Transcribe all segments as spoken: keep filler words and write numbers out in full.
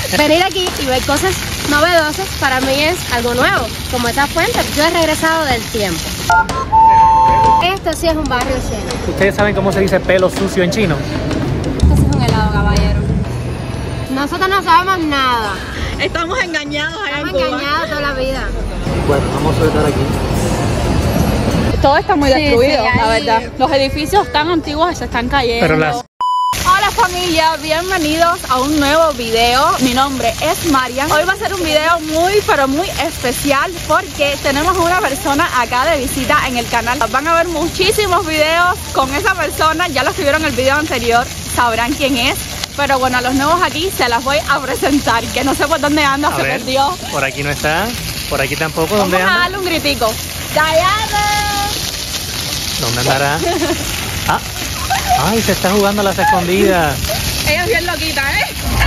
Venir aquí y ver cosas novedosas para mí es algo nuevo, como esta fuente. Yo he regresado del tiempo. Esto sí es un barrio chino. ¿Ustedes saben cómo se dice pelo sucio en chino? Esto sí es un helado, caballero. Nosotros no sabemos nada. Estamos engañados allá Estamos en Cuba. engañados toda la vida. Bueno, vamos a soltar aquí. Todo está muy Sí, destruido, sí, la ahí- verdad. Los edificios tan antiguos se están cayendo. Pero las... Hola familia, bienvenidos a un nuevo video. Mi nombre es Marian. Hoy va a ser un video muy pero muy especial porque tenemos una persona acá de visita en el canal. Van a ver muchísimos videos con esa persona, ya los que vieron el video anterior sabrán quién es. Pero bueno, a los nuevos aquí se las voy a presentar, que no sé por dónde anda, A se ver, perdió. por aquí no está, por aquí tampoco. Vamos ¿Dónde a anda? darle un gritico. ¡Diana! ¿Dónde andará? Ah, ay, se está jugando a las escondidas. Ella es bien loquita, ¿eh?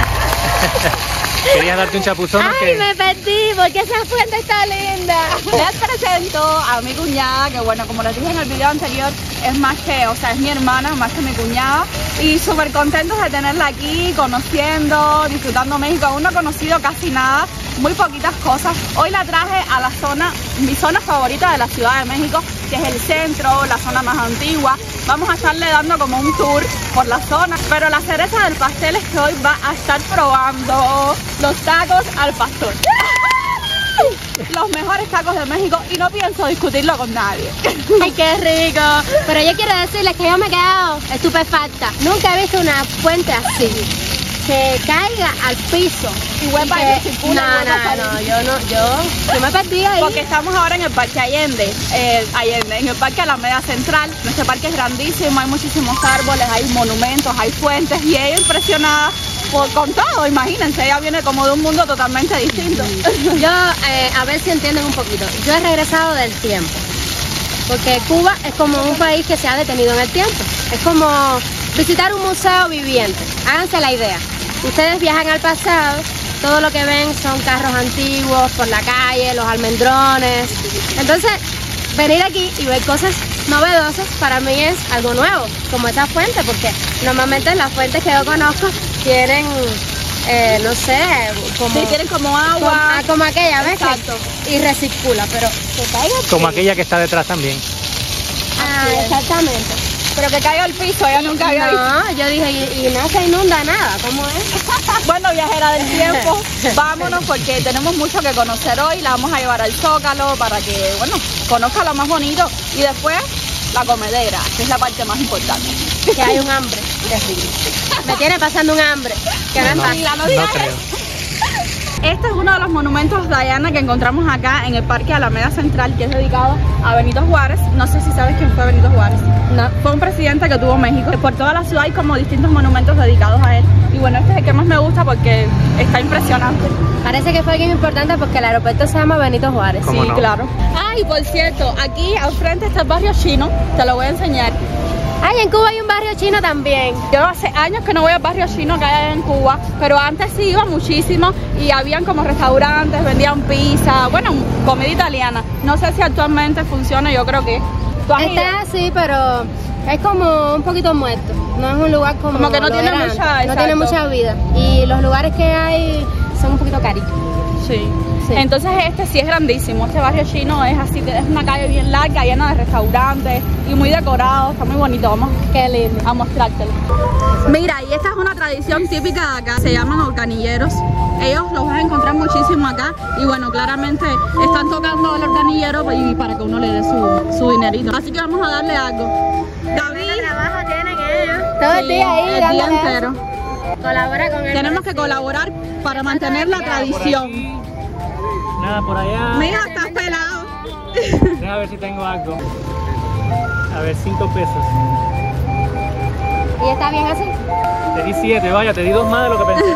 ¿Querías darte un chapuzón o Ay, qué? me perdí, porque esa fuente está linda. Les presento a mi cuñada, que bueno, como les dije en el video anterior, es más que, o sea, es mi hermana, más que mi cuñada. Y súper contentos de tenerla aquí, conociendo, disfrutando México. Aún no he conocido casi nada, muy poquitas cosas. Hoy la traje a la zona, mi zona favorita de la Ciudad de México, que es el centro, la zona más antigua. Vamos a estarle dando como un tour por la zona. Pero la cereza del pastel es que hoy va a estar probando los tacos al pastor. Los mejores tacos de México y no pienso discutirlo con nadie. Ay, qué rico. Pero yo quiero decirles que yo me he quedado estupefacta. Nunca he visto una fuente así, que caiga al piso. Y huepa que- y circula, No, huepa no, salir. no, yo no, yo, yo me perdí ahí. Porque estamos ahora en el Parque Allende, eh, Allende, en el Parque Alameda Central. Nuestro parque es grandísimo, hay muchísimos árboles, hay monumentos, hay fuentes y ella impresionada por, con todo, imagínense, ella viene como de un mundo totalmente distinto. Yo, eh, a ver si entienden un poquito. Yo he regresado del tiempo. Porque Cuba es como un país que se ha detenido en el tiempo. Es como visitar un museo viviente. Háganse la idea. Ustedes viajan al pasado, todo lo que ven son carros antiguos por la calle, los almendrones. Entonces, venir aquí y ver cosas novedosas para mí es algo nuevo, como esta fuente, porque normalmente las fuentes que yo conozco tienen, eh, no sé, como... Sí, tienen como como, agua. ah, como aquella, ¿ves? Exacto. Que- y recircula, pero que caiga al Como piso. aquella que está detrás también. Ah, Así es. exactamente. Pero que caiga al piso, ella nunca había visto. No, yo dije, y, y no se inunda nada, ¿cómo es? Bueno, viajera del tiempo, vámonos porque tenemos mucho que conocer hoy. La vamos a llevar al Zócalo para que, bueno, conozca lo más bonito. Y después, la comedera, que es la parte más importante. Que hay un hambre terrible. Me tiene pasando un hambre. Que no es No, fácil. no no digas creo. Este es uno de los monumentos, Diana, que encontramos acá en el Parque Alameda Central, que es dedicado a Benito Juárez. No sé si sabes quién fue Benito Juárez. No. Fue un presidente que tuvo México. Por toda la ciudad hay como distintos monumentos dedicados a él. Y bueno, este es el que más me gusta porque está impresionante. Parece que fue alguien importante porque el aeropuerto se llama Benito Juárez. ¿Cómo Sí, no? claro. Ah, y por cierto, aquí al frente está el barrio chino. Te lo voy a enseñar. Ay, en Cuba hay un barrio chino también. Yo hace años que no voy al barrio chino que hay en Cuba, pero antes sí iba muchísimo y habían como restaurantes, vendían pizza, bueno, comida italiana. No sé si actualmente funciona, yo creo que. ¿Tú has ido? Está así, pero es como un poquito muerto. No es un lugar como. Como que no lo tiene era mucha- antes. No exacto. tiene mucha vida. Y los lugares que hay son un poquito caritos. Sí. Sí. Entonces este sí es grandísimo, este barrio chino es así, es una calle bien larga, llena de restaurantes y muy decorado, está muy bonito, vamos Qué lindo. a mostrártelo. Mira, y esta es una tradición típica de acá, se llaman organilleros. Ellos los vas a encontrar muchísimo acá y bueno, claramente están tocando el organillero pues, y para que uno le dé su, su dinerito. Así que vamos a darle algo. David, trabajo tienen ellos? Todo el sí, día ahí, el día dándole eso. entero. Colabora con él. Tenemos que colaborar para mantener la tradición. Nada, por allá. Mira, estás pelado. Deja ver si tengo algo. A ver, cinco pesos. ¿Y está bien así? Te di siete, vaya, te di dos más de lo que pensé.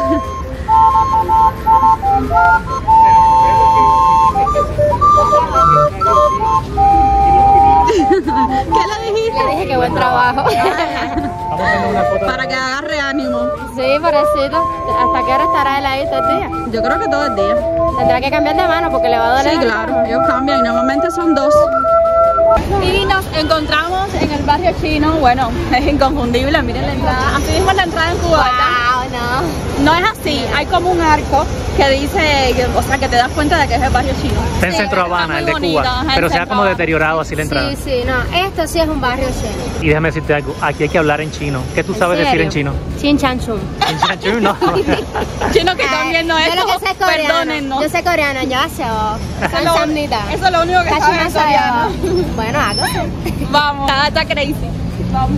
¿Qué le dijiste? Le dije que buen trabajo. Vamos a hacer una foto. Para que agarre ánimo. Sí, pobrecito. ¿Hasta qué hora estará él ahí todo el día? Yo creo que todo el día. Tendrá que cambiar de mano porque le va a doler. Sí, la claro, mano. ellos cambian y normalmente son dos. Y nos encontramos en el barrio chino, bueno, es inconfundible, miren la entrada, así mismo es la entrada en Cuba, ¿verdad? Wow, no. No es así, hay como un arco que dice, que- o sea, que te das cuenta de que es el barrio chino. Está en Sí, Centro está Habana, muy el de bonito, Cuba, ajá, pero en se ha Centro como Habana. deteriorado así la entrada. Sí, sí, no. Esto sí es un barrio chino. Y déjame decirte algo, aquí hay que hablar en chino. ¿Qué tú sabes decir en chino? Chin chan chun. En chanchú, no. Chino que están viendo Yo esto, lo que sé es coreano. perdónennos. Yo sé coreano, yo sé. Eso es lo- eso es lo único que saben en coreano. Bueno, hago. Vamos, está, está crazy. Vamos.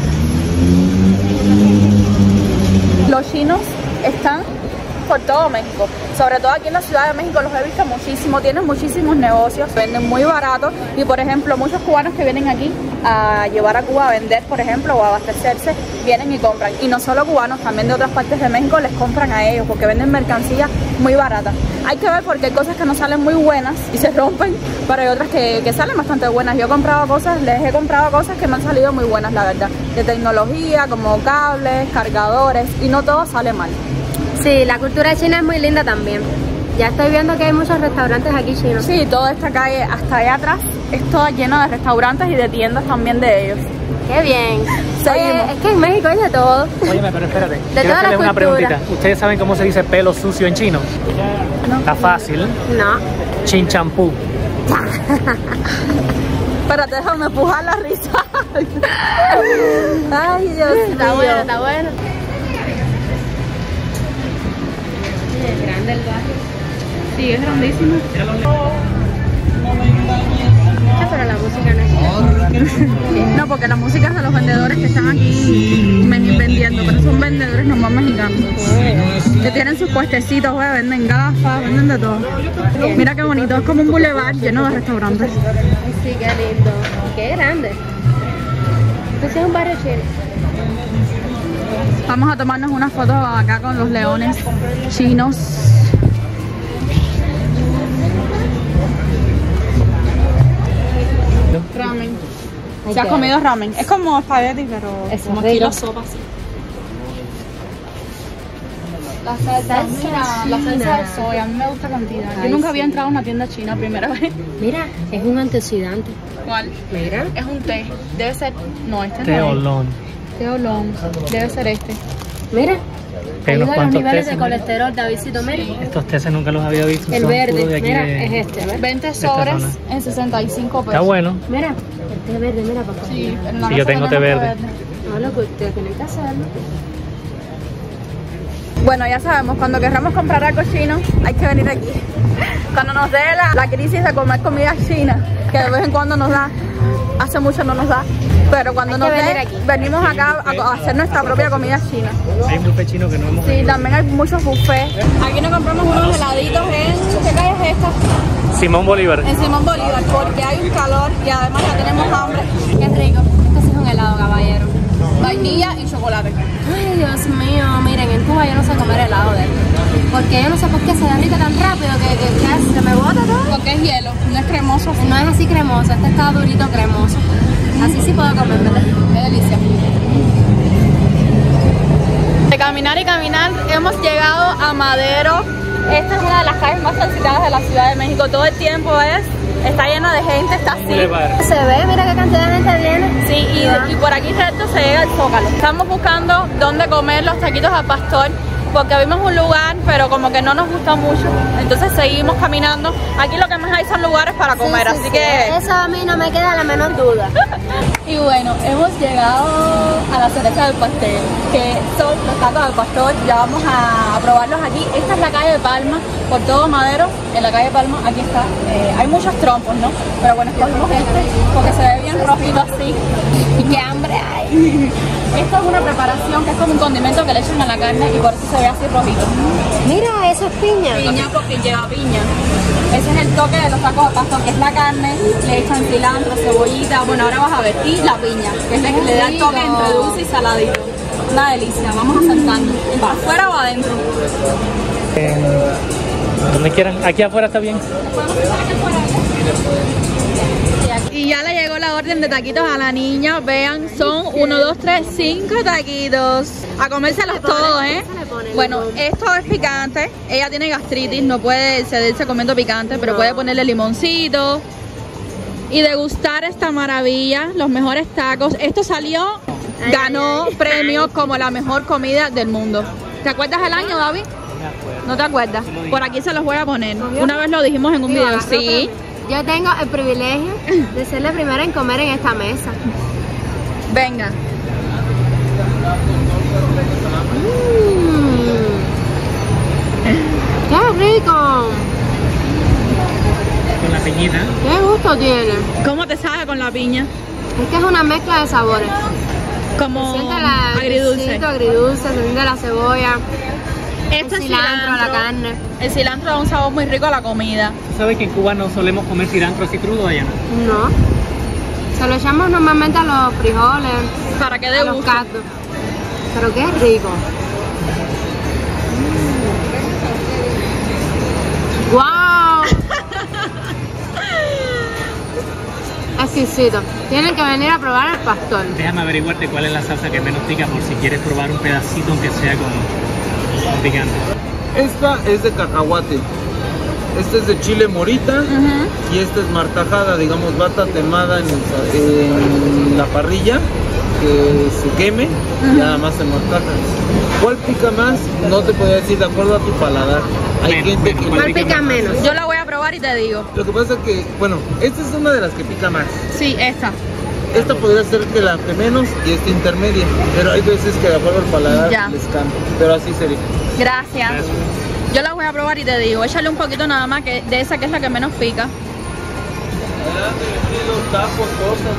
Los chinos están por todo México, sobre todo aquí en la Ciudad de México los he visto muchísimo, tienen muchísimos negocios, venden muy barato y por ejemplo muchos cubanos que vienen aquí a llevar a Cuba a vender, por ejemplo, o a abastecerse, vienen y compran. Y no solo cubanos, también de otras partes de México les compran a ellos porque venden mercancía muy barata. Hay que ver porque hay cosas que no salen muy buenas y se rompen, pero hay otras que, que salen bastante buenas. Yo he comprado cosas, les he comprado cosas que me han salido muy buenas, la verdad, de tecnología, como cables, cargadores, y no todo sale mal. Sí, la cultura china es muy linda también. Ya estoy viendo que hay muchos restaurantes aquí chinos. Sí, toda esta calle hasta allá atrás es toda llena de restaurantes y de tiendas también de ellos. Qué bien. Seguimos. Oye, es que en México hay de todo. Óyeme, pero espérate. De Quiero todas hacerles las una culturas. preguntita. ¿Ustedes saben cómo se dice pelo sucio en chino? No. Está fácil. No. Chin champú. Espérate, déjame empujar la risa. Ay, Dios Está mío. bueno, está bueno. Es grande el barrio. Sí, es grandísimo. Ah, pero la música no es. No, porque la música es de los vendedores que están aquí me- vendiendo, pero son vendedores nomás mexicanos. Que tienen sus puestecitos, güey, venden gafas, venden de todo. Mira qué bonito, es como un boulevard lleno de restaurantes. Ay, sí, qué lindo. Y qué grande. Este es un barrio chino. Vamos a tomarnos unas fotos acá con los leones chinos. Ramen. Ay, ¿Se has qué- comido ramen? Es como espagueti, pero Es como rico. estilo sopa, sí. La salsa, mira, la salsa de soya, a mí me gusta cantidad. Yo Ay, nunca sí. había entrado a una tienda china primera vez. Mira, es un antioxidante. ¿Cuál? Mira. Es un té. Debe ser. No, este no es. Teolón. Té Oolong. Debe ser este. Mira. Hay unos Ayuda a los cuantos niveles tés, de ¿no? colesterol, Davidcito, mira. Estos teces nunca los había visto. El son verde, puros de aquí mira, de- es este, ¿ves? veinte esta sobres zona. en sesenta y cinco pesos. Está bueno. Mira, el té verde, mira, papá. Sí, en la Sí, yo casa tengo té tenemos verde. No, lo que usted tiene que hacerlo. Bueno, ya sabemos, cuando querramos comprar algo chino, hay que venir aquí. Cuando nos dé la, la crisis de comer comida china, que de vez en cuando nos da, hace mucho no nos da, pero cuando Hay nos que venir dé, aquí. venimos acá a, a hacer nuestra propia comida china. Hay un buffet chino que no hemos Sí, también hay muchos buffets. Aquí nos compramos unos heladitos en... ¿Qué calle es esta? Simón Bolívar. En Simón Bolívar, porque hay un calor y además ya tenemos hambre. Qué rico. Este sí es un helado, caballero. Vainilla y chocolate. Ay, Dios mío, miren, en Cuba yo no sé comer helado de esto. Porque yo no sé por qué se derrite tan rápido que, que, que se me bota todo. Porque es hielo, no es cremoso. No es así cremoso, este está durito cremoso. Así sí puedo comer, ¿verdad? Qué delicia. De caminar y caminar hemos llegado a Madero. Esta es una de las calles más transitadas de la Ciudad de México. Todo el tiempo es, está llena de gente, está así. Boulevard. Se ve, mira qué cantidad de gente viene. Sí, y, y por aquí recto se llega al Zócalo. Estamos buscando dónde comer los taquitos al pastor, porque vimos un lugar, pero como que no nos gustó mucho. Entonces seguimos caminando. Aquí lo que más hay son lugares para comer, Sí, sí, así sí. que... Eso a mí no me queda la menor duda. Y bueno, hemos llegado a la cereza del pastel, que son los tacos al pastor. Ya vamos a, a probarlos aquí. Esta es la calle de Palma, por todo Madero. En la calle de Palma, aquí está. Eh, hay muchos trompos, ¿no? Pero bueno, escogimos este porque se ve bien rojito así. Y qué hambre hay. Esto es una preparación que es como un condimento que le echan a la carne y por eso se ve así rojito. Mira, eso es piña. Piña porque lleva piña. Ese es el toque de los tacos al pastor, que es la carne, le echan cilantro, cebollita, bueno, ahora vas a ver, y la piña, que es la que le da el toque entre dulce y saladito. Una delicia, vamos a sentarnos. ¿Va afuera o adentro? Eh, donde quieran. Aquí afuera está bien. Y ya le llegó la orden de taquitos a la niña, vean, son uno, dos, tres, cinco taquitos. A comérselos todos, ¿eh? Bueno, esto es picante, ella tiene gastritis, no puede cederse comiendo picante, pero puede ponerle limoncito y degustar esta maravilla, los mejores tacos. Esto salió, ganó premio como la mejor comida del mundo. ¿Te acuerdas el año, David? No me acuerdo. ¿No te acuerdas? Sí lo dije. Por aquí se los voy a poner. ¿Obvio? Una vez lo dijimos en un Digo, video. agarro, Sí. pero yo tengo el privilegio de ser la primera en comer en esta mesa. Venga. Mmm. ¡Qué rico! Con la piñita. ¡Qué gusto tiene! ¿Cómo te sabe con la piña? Es que es una mezcla de sabores. Como Se siente la, agridulce. el quesito agridulce, se siente la cebolla, Este el cilantro, la carne. El cilantro da un sabor muy rico a la comida. ¿Tú sabes que en Cuba no solemos comer cilantro así crudo allá? No. Se lo echamos normalmente a los frijoles, Para que a dé los gusto. caldos. Pero qué rico. ¡Wow! Exquisito. Tienen que venir a probar el pastor. Déjame averiguarte cuál es la salsa que menos pica por si quieres probar un pedacito aunque sea con, con picante. Esta es de cacahuate. Esta es de chile morita. Ujú. Y esta es martajada, digamos, va tatemada en, en la parrilla, que se queme y nada más se martaja. ¿Cuál pica más? No te podría decir de acuerdo a tu paladar. Hay Menos, gente menos. que... ¿Cuál pica menos? Yo la voy a probar y te digo. Lo que pasa es que, bueno, esta es una de las que pica más. Sí, esta. Esta podría ser que la que menos y esta intermedia. Pero hay veces que de acuerdo al paladar Ya. les cambia. Pero así sería. Gracias. Gracias. Yo la voy a probar y te digo. Échale un poquito nada más que de esa que es la que menos pica. Adelante, vestidos, tacos, cosas,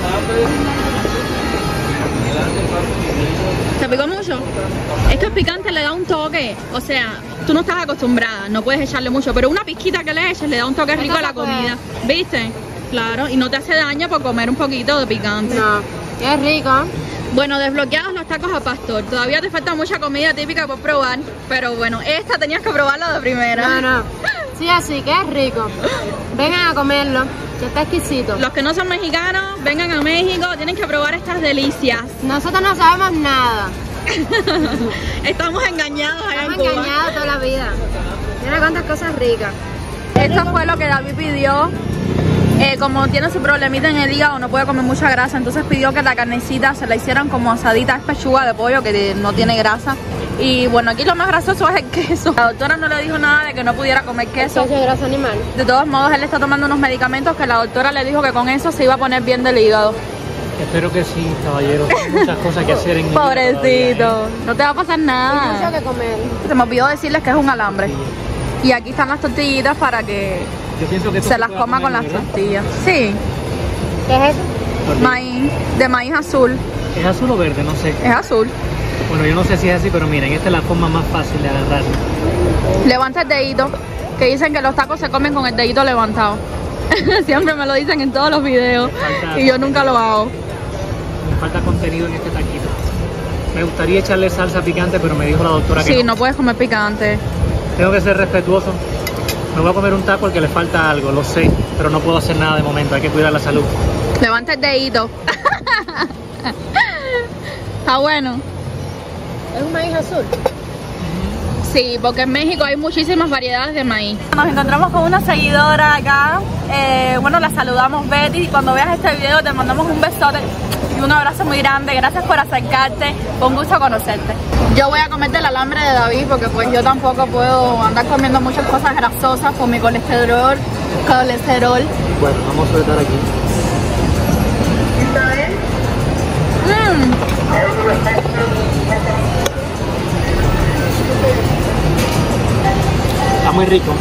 ¿Te picó mucho? Es que el picante le da un toque. O sea, tú no estás acostumbrada, no puedes echarle mucho. Pero una pizquita que le eches le da un toque rico a la comida. ¿Viste? Claro, y no te hace daño por comer un poquito de picante. No. Qué rico. Bueno, desbloqueados los tacos a pastor. Todavía te falta mucha comida típica por probar. Pero bueno, esta tenías que probarla de primera. No, no. Sí, así, qué rico. Vengan a comerlo, que está exquisito. Los que no son mexicanos, vengan a México, tienen que probar estas delicias. Nosotros no sabemos nada. Estamos engañados allá en Estamos Cuba. engañados toda la vida. Mira cuántas cosas ricas. Esto fue lo que David pidió. Eh, como tiene su problemita en el hígado, no puede comer mucha grasa, entonces pidió que la carnecita se la hicieran como asadita, es pechuga de pollo que no tiene grasa. Y bueno, aquí lo más grasoso es el queso. La doctora no le dijo nada de que no pudiera comer queso. Queso de grasa animal. De todos modos, él está tomando unos medicamentos que la doctora le dijo que con eso se iba a poner bien del hígado. Espero que sí, caballero. Hay muchas cosas que hacer en mi vida todavía, Pobrecito, no te va a pasar Hay mucho nada. que comer. Se me olvidó decirles que es un alambre. ¿eh? Y aquí están las tortillitas para que Yo pienso que esto se se las puede coma con comer, las ¿verdad? tortillas. Sí, ¿Qué es eso? Tortilla. maíz, de maíz azul. ¿Es azul o verde? No sé. Es azul. Bueno, yo no sé si es así, pero miren, esta es la forma más fácil de agarrarlo. Levanta el dedito, que dicen que los tacos se comen con el dedito levantado. Siempre me lo dicen en todos los videos y yo nunca lo hago. Me falta contenido en este taquito. Me gustaría echarle salsa picante, pero me dijo la doctora que Sí, no. no puedes comer picante. Tengo que ser respetuoso. Me voy a comer un taco al que le falta algo, lo sé, pero no puedo hacer nada de momento, hay que cuidar la salud. Levanta el dedito. Está bueno. Es un maíz azul. Sí, porque en México hay muchísimas variedades de maíz. Nos encontramos con una seguidora acá. Eh, bueno, la saludamos, Betty. Cuando veas este video te mandamos un besote y un abrazo muy grande. Gracias por acercarte. Fue un gusto conocerte. Yo voy a comerte el alambre de David porque pues yo tampoco puedo andar comiendo muchas cosas grasosas por mi colesterol. Colesterol. Bueno, vamos a soltar aquí. Mm. Está muy rico.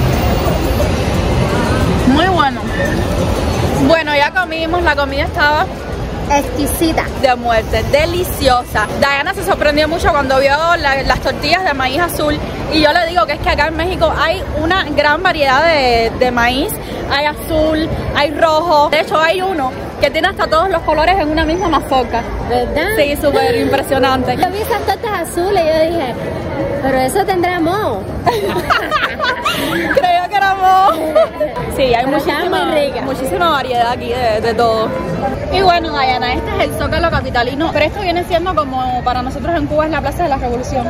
Muy bueno. Bueno, ya comimos, la comida estaba Exquisita. de muerte, deliciosa. Diana se sorprendió mucho cuando vio la- las tortillas de maíz azul y yo le digo que es que acá en México hay una gran variedad de, de maíz. Hay azul, hay rojo, de hecho hay uno que tiene hasta todos los colores en una misma mazorca. ¿Verdad? Sí, súper impresionante. Yo vi esas tortas azules y yo dije, pero eso tendrá moho. Creo que era moho. Sí, hay Pero estaba muchísima, muy rica. muchísima variedad aquí de, de todo. Y bueno, Diana, este es el Zócalo capitalino, pero esto viene siendo como para nosotros en Cuba es la Plaza de la Revolución.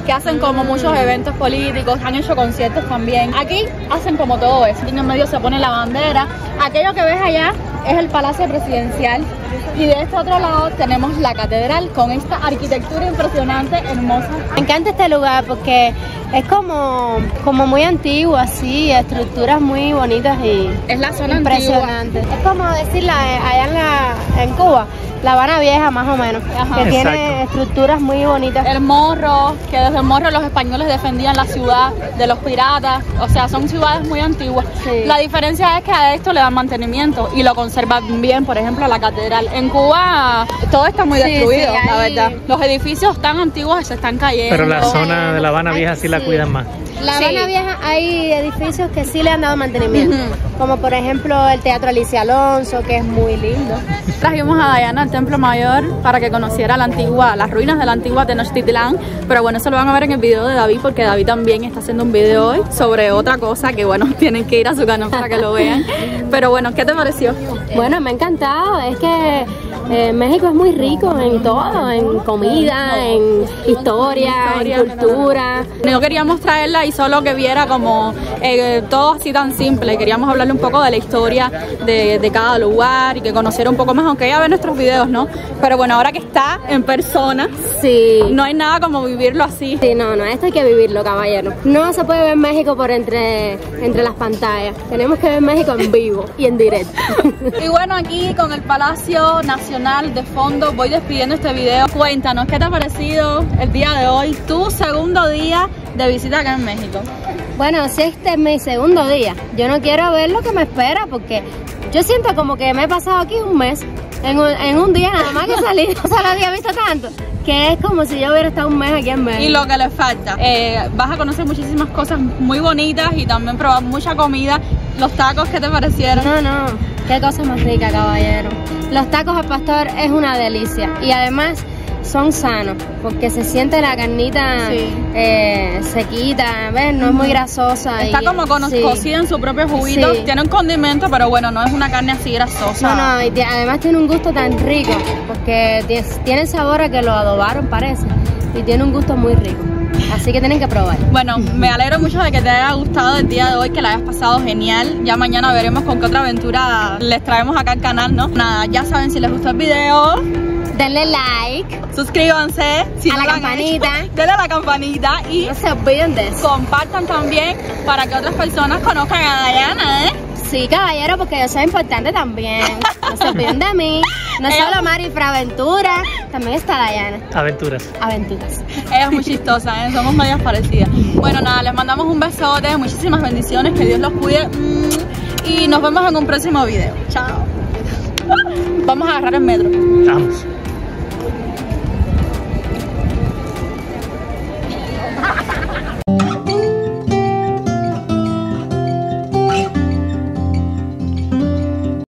que hacen como muchos eventos políticos, han hecho conciertos también. Aquí hacen como todo eso. En el medio se pone la bandera. Aquello que ves allá es el Palacio Presidencial. Y de este otro lado tenemos la catedral con esta arquitectura impresionante, hermosa. Me encanta este lugar porque es como, como muy antiguo, así, estructuras muy bonitas y es la zona impresionante. Antigua. Es como decirla allá en, la, en Cuba, La Habana Vieja más o menos, Ajá. que Exacto. tiene estructuras muy bonitas. El Morro, que desde el Morro los españoles defendían la ciudad de los piratas, o sea, son ciudades muy antiguas. Sí. La diferencia es que a esto le dan mantenimiento y lo conservan bien, por ejemplo, la catedral. En Cuba todo está muy sí, destruido, sí, la verdad. Los edificios tan antiguos se están cayendo. Pero la zona de La Habana Vieja sí, sí la cuidan más. La Habana sí. Vieja hay edificios que sí le han dado mantenimiento, uh-huh. como por ejemplo el Teatro Alicia Alonso, que es muy lindo. Trajimos a Diana al Templo Mayor para que conociera la antigua, las ruinas de la antigua Tenochtitlán, pero bueno, eso lo van a ver en el video de David, porque David también está haciendo un video hoy sobre otra cosa que bueno, tienen que ir a su canal para que lo vean. Pero bueno, ¿qué te pareció? Bueno, me ha encantado, es que eh, México es muy rico en todo, en comida, en historia, historia en cultura. No queríamos traerla y solo que viera como eh, todo así tan simple, queríamos hablarle un poco de la historia de, de cada lugar y que conociera un poco más, aunque ella ve nuestros videos, ¿no? Pero bueno, ahora que está en persona, sí. no hay nada como vivirlo así. Sí, no, no, esto hay que vivirlo, caballero. No se puede ver México por entre, entre las pantallas, tenemos que ver México en vivo y en directo. Y bueno, aquí con el Palacio Nacional de fondo voy despidiendo este video. Cuéntanos, ¿qué te ha parecido el día de hoy? Tu segundo día de visita acá en México. Bueno, si este es mi segundo día, yo no quiero ver lo que me espera porque yo siento como que me he pasado aquí un mes, en un, en un día nada más que salí, o sea, no había visto tanto, que es como si yo hubiera estado un mes aquí en México. Y lo que le falta, eh, vas a conocer muchísimas cosas muy bonitas y también probar mucha comida. ¿Los tacos qué te parecieron? No, no, qué cosa más rica, caballero. Los tacos al pastor es una delicia y además son sanos porque se siente la carnita sí. eh, sequita, ¿ves? No es muy grasosa. Está y, como con, sí. cocida en su propio juguito, sí. tiene un condimento, pero bueno, no es una carne así grasosa. No, no, y además tiene un gusto tan rico porque tiene sabor a que lo adobaron, parece, y tiene un gusto muy rico. Así que tienen que probar. Bueno, me alegro mucho de que te haya gustado el día de hoy, que la hayas pasado genial. Ya mañana veremos con qué otra aventura les traemos acá al canal, ¿no? Nada, ya saben, si les gustó el video, denle like, suscríbanse si a no la campanita, denle a la campanita y no se olviden de eso. Compartan también para que otras personas conozcan a Diana, ¿eh? Sí, caballero, porque yo soy importante también. No se olviden de mí. No Ella... solo Mari Fraventura, también está Diana. Aventuras. Aventuras. Ella es muy chistosa, ¿eh? Somos medias parecidas. Bueno, nada, les mandamos un besote, muchísimas bendiciones, que Dios los cuide. Y nos vemos en un próximo video. Chao. Vamos a agarrar el metro. Vamos.